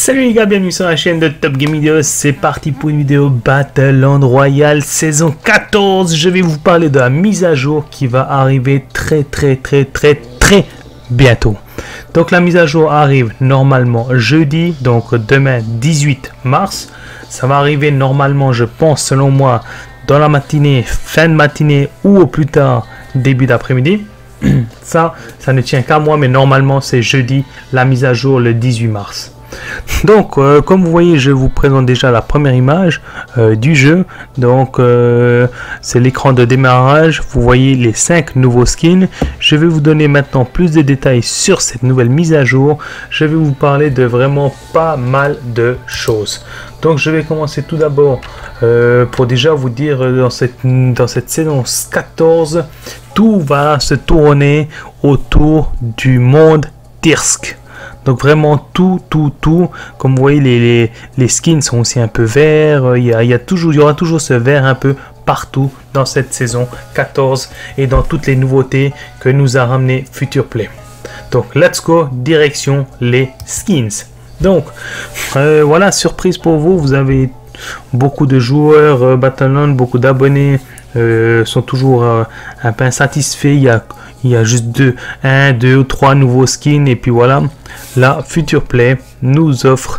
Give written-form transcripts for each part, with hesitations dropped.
Salut les gars, bienvenue sur la chaîne de Top Game Videos. C'est parti pour une vidéo Battleland Royale saison 14. Je vais vous parler de la mise à jour qui va arriver très bientôt. Donc la mise à jour arrive normalement jeudi, donc demain 18 mars. Ça va arriver normalement, je pense, selon moi, dans la matinée, fin de matinée ou au plus tard début d'après-midi. Ça ne tient qu'à moi, mais normalement c'est jeudi la mise à jour le 18 mars. Donc comme vous voyez, je vous présente déjà la première image du jeu. Donc c'est l'écran de démarrage. Vous voyez les 5 nouveaux skins. Je vais vous donner maintenant plus de détails sur cette nouvelle mise à jour. Je vais vous parler de vraiment pas mal de choses. Donc je vais commencer tout d'abord pour déjà vous dire dans cette saison 14, tout va se tourner autour du monde Tirsk. Donc vraiment tout, comme vous voyez, les skins sont aussi un peu verts. Il y aura toujours ce vert un peu partout dans cette saison 14 et dans toutes les nouveautés que nous a ramené Future Play. Donc let's go, direction les skins. Donc voilà, surprise pour vous, vous avez beaucoup de joueurs Battleland, beaucoup d'abonnés sont toujours un peu insatisfaits. Il y a juste 1, 2 ou 3 nouveaux skins et puis voilà. La Future Play nous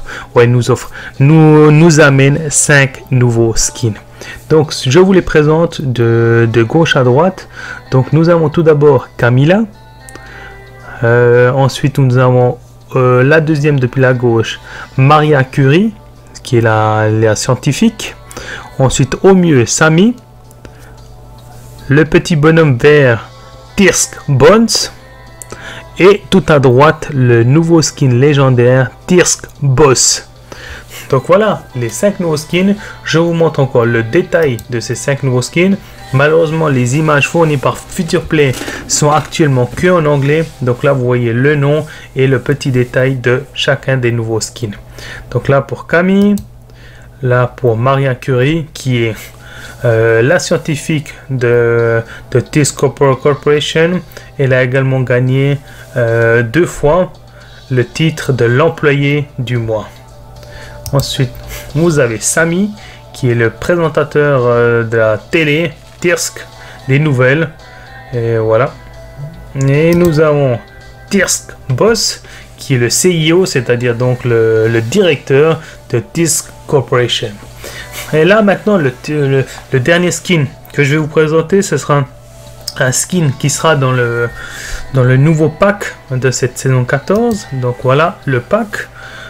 amène 5 nouveaux skins. Donc je vous les présente de gauche à droite. Donc nous avons tout d'abord Camilla. Ensuite nous avons la deuxième depuis la gauche, Maria Curie, qui est la scientifique. Ensuite au milieu Sammy. Le petit bonhomme vert, Tirsk Bones. Et tout à droite, le nouveau skin légendaire, Tirsk Boss. Donc voilà, les 5 nouveaux skins. Je vous montre encore le détail de ces 5 nouveaux skins. Malheureusement, les images fournies par Future Play sont actuellement que en anglais. Donc là, vous voyez le nom et le petit détail de chacun des nouveaux skins. Donc là, pour Camille. Là, pour Maria Curie, qui est la scientifique de Tirsk Corporation. Elle a également gagné 2 fois le titre de l'employé du mois. Ensuite, vous avez Sammy, qui est le présentateur de la télé Tirsk, des nouvelles. Et voilà. Et nous avons Tirsk Boss, qui est le CIO, c'est-à-dire donc le directeur de Tirsk Corporation. Et là maintenant le dernier skin que je vais vous présenter, ce sera un skin qui sera dans le nouveau pack de cette saison 14. Donc voilà le pack.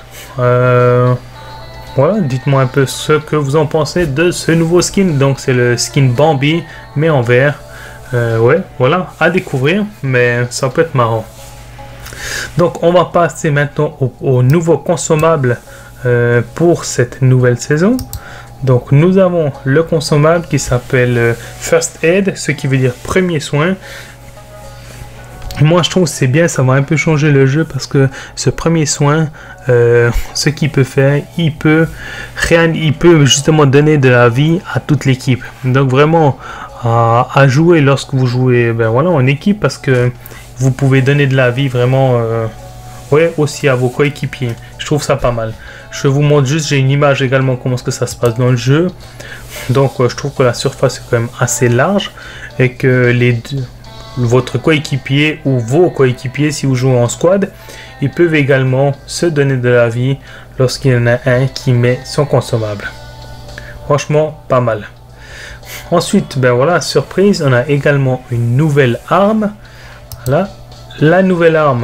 Voilà, dites-moi un peu ce que vous en pensez de ce nouveau skin. Donc c'est le skin Bambi mais en vert. Ouais, voilà, à découvrir, mais ça peut être marrant. Donc on va passer maintenant au nouveau consommable pour cette nouvelle saison. Donc nous avons le consommable qui s'appelle First Aid, ce qui veut dire premier soin. Moi je trouve que c'est bien, ça va un peu changer le jeu parce que ce premier soin, ce qu'il peut faire, il peut justement donner de la vie à toute l'équipe. Donc vraiment à jouer lorsque vous jouez en équipe, parce que vous pouvez donner de la vie vraiment aussi à vos coéquipiers. Je trouve ça pas mal. Je vous montre juste, j'ai une image également comment est-ce que ça se passe dans le jeu. Donc je trouve que la surface est quand même assez large et que votre coéquipier ou vos coéquipiers, si vous jouez en squad, ils peuvent également se donner de la vie lorsqu'il y en a un qui met son consommable. Franchement, pas mal. Ensuite, voilà, surprise, on a également une nouvelle arme. Voilà, la nouvelle arme,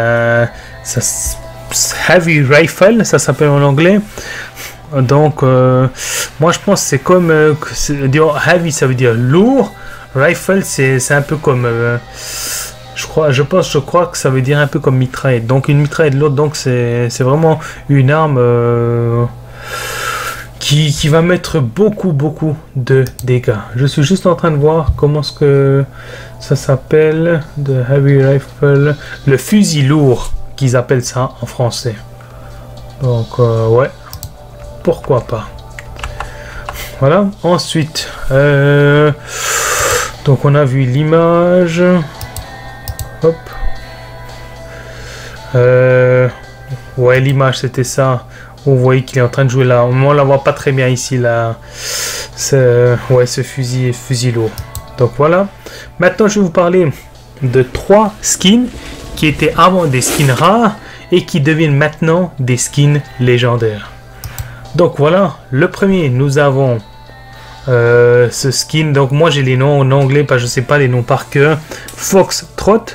Heavy Rifle, ça s'appelle en anglais. Donc moi je pense que c'est comme heavy, ça veut dire lourd. Rifle, c'est un peu comme je crois que ça veut dire un peu comme mitraillette. Donc une mitraillette lourde, donc c'est vraiment une arme qui va mettre beaucoup de dégâts. Je suis juste en train de voir comment est-ce que ça s'appelle, de Heavy Rifle, le fusil lourd qu'ils appellent ça en français. Donc ouais, pourquoi pas. Voilà, ensuite donc on a vu l'image. Hop, Ouais, l'image c'était ça. Vous voyez qu'il est en train de jouer là. On la voit pas très bien ici là. Ouais, ce fusil lourd. Donc voilà. Maintenant, je vais vous parler de 3 skins qui étaient avant des skins rares et qui deviennent maintenant des skins légendaires. Donc voilà. Le premier, nous avons ce skin. Donc moi, j'ai les noms en anglais parce que je sais pas les noms par cœur. Foxtrot.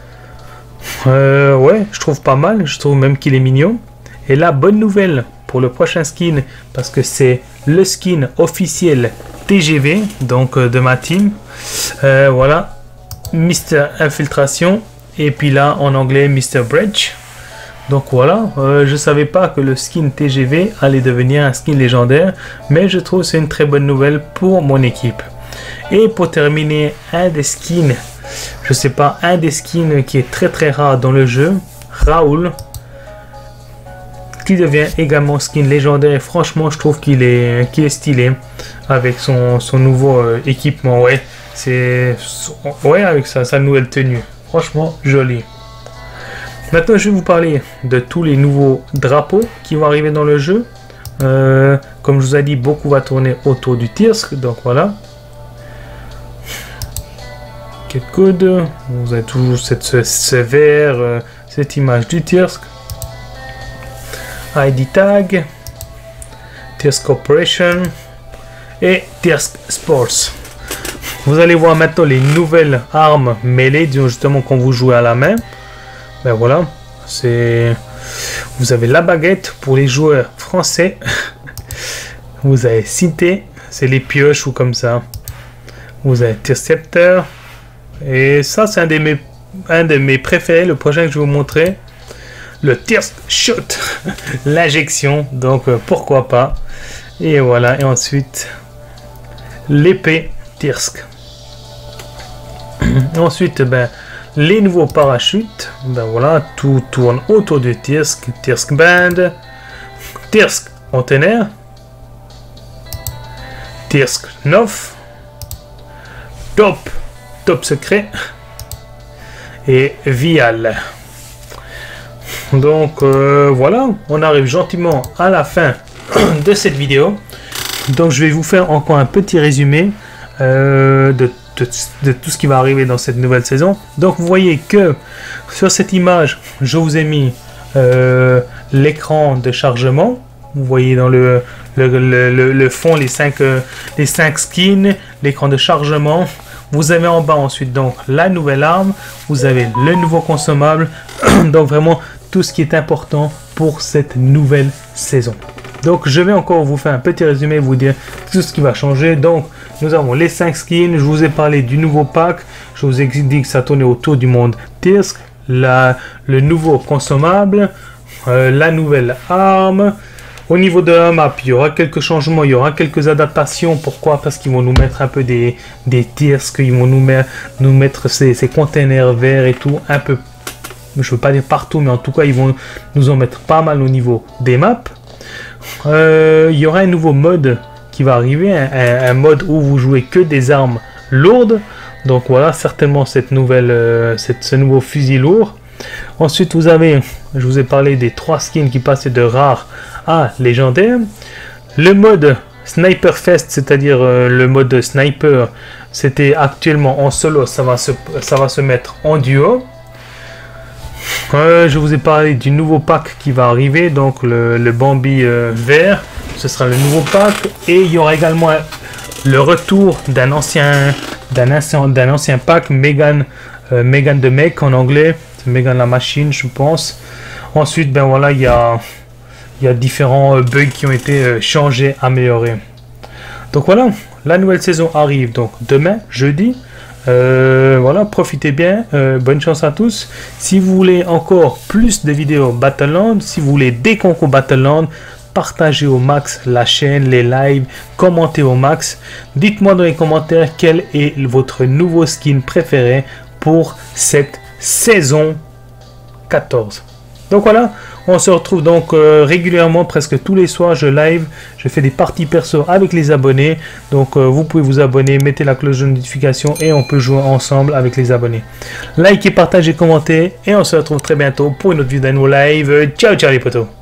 Ouais, je trouve pas mal. Je trouve même qu'il est mignon. Et la bonne nouvelle pour le prochain skin, parce que c'est le skin officiel TGV, donc de ma team. Voilà, Mr. Infiltration. Et puis là, en anglais, Mr. Bridge. Donc voilà, je savais pas que le skin TGV allait devenir un skin légendaire. Mais je trouve que c'est une très bonne nouvelle pour mon équipe. Et pour terminer, un des skins, je sais pas, un des skins qui est très très rare dans le jeu, Raoul, qui devient également skin légendaire. Franchement, je trouve qu'il est stylé avec son nouveau équipement. Ouais, ouais, avec sa nouvelle tenue. Franchement, joli. Maintenant, je vais vous parler de tous les nouveaux drapeaux qui vont arriver dans le jeu. Comme je vous ai dit, beaucoup va tourner autour du Tirsk. Donc voilà. Quel code. Vous avez toujours ce vert, cette image du Tirsk. ID Tag, Tirsk Corporation et Tirsk Sports. Vous allez voir maintenant les nouvelles armes mêlées, disons justement quand vous jouez à la main. Ben voilà, vous avez la baguette pour les joueurs français. Vous avez Cité, c'est les pioches ou comme ça. Vous avez Tircepteur. Et ça, c'est un de mes préférés, le prochain que je vais vous montrer. Le Tirsk Shot, l'injection, donc pourquoi pas. Et voilà, et ensuite l'épée Tirsk. Ensuite, ben, les nouveaux parachutes, ben voilà, tout tourne autour du Tirsk. Tirsk Band, Tirsk Container, Tirsk Neuf, Top Secret et Vial. Donc voilà, on arrive gentiment à la fin de cette vidéo. Donc je vais vous faire encore un petit résumé de tout ce qui va arriver dans cette nouvelle saison. Donc vous voyez que sur cette image, je vous ai mis l'écran de chargement. Vous voyez dans le fond les 5 skins, l'écran de chargement. Vous avez en bas ensuite donc la nouvelle arme, vous avez le nouveau consommable. Donc vraiment tout ce qui est important pour cette nouvelle saison. Donc je vais encore vous faire un petit résumé, vous dire tout ce qui va changer. Donc nous avons les 5 skins, je vous ai parlé du nouveau pack, je vous ai dit que ça tournait autour du monde Tirsk, le nouveau consommable, la nouvelle arme. Au niveau de la map, il y aura quelques changements, il y aura quelques adaptations. Pourquoi? Parce qu'ils vont nous mettre un peu des Tirsk, ils vont nous mettre ces containers verts et tout, un peu, je ne veux pas dire partout, mais en tout cas, ils vont nous en mettre pas mal au niveau des maps. Il y aura un nouveau mode qui va arriver, un mode où vous jouez que des armes lourdes. Donc voilà, certainement ce nouveau fusil lourd. Ensuite, je vous ai parlé des 3 skins qui passaient de rare à légendaire. Le mode Sniper Fest, c'est-à-dire le mode sniper, c'était actuellement en solo, ça va se mettre en duo. Je vous ai parlé du nouveau pack qui va arriver, donc le Bambi vert, ce sera le nouveau pack. Et il y aura également le retour d'un ancien pack, Megan de mec en anglais, c'est Megan la machine je pense. Ensuite ben voilà, il y a différents bugs qui ont été changés, améliorés. Donc voilà, la nouvelle saison arrive donc demain, jeudi. Voilà, profitez bien, bonne chance à tous. Si vous voulez encore plus de vidéos Battleland, si vous voulez des concours Battleland, partagez au max la chaîne, les lives, commentez au max. Dites-moi dans les commentaires quel est votre nouveau skin préféré pour cette saison 14. Donc voilà, on se retrouve donc régulièrement, presque tous les soirs, je live, je fais des parties perso avec les abonnés. Donc vous pouvez vous abonner, mettez la cloche de notification et on peut jouer ensemble avec les abonnés. Likez, partagez, commentez et on se retrouve très bientôt pour une autre vidéo de nos live. Ciao ciao les potos.